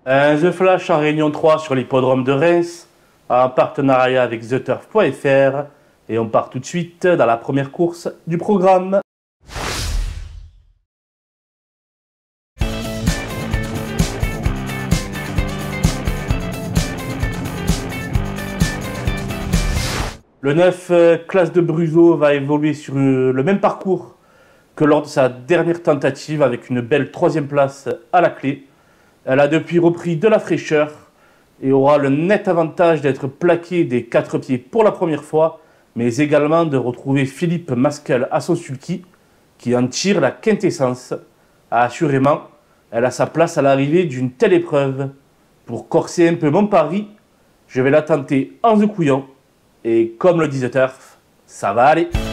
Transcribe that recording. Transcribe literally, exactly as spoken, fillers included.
Un The Flash en Réunion trois sur l'hippodrome de Reims, en partenariat avec the turf point f r. Et on part tout de suite dans la première course du programme. Le neuf, Classe de Bruzo, va évoluer sur le même parcours que lors de sa dernière tentative avec une belle troisième place à la clé. Elle a depuis repris de la fraîcheur et aura le net avantage d'être plaquée des quatre pieds pour la première fois, mais également de retrouver Philippe Maskel à son sulky, qui en tire la quintessence. Assurément, elle a sa place à l'arrivée d'une telle épreuve. Pour corser un peu mon pari, je vais la tenter en The Couillon, et comme le dit The Turf, ça va aller.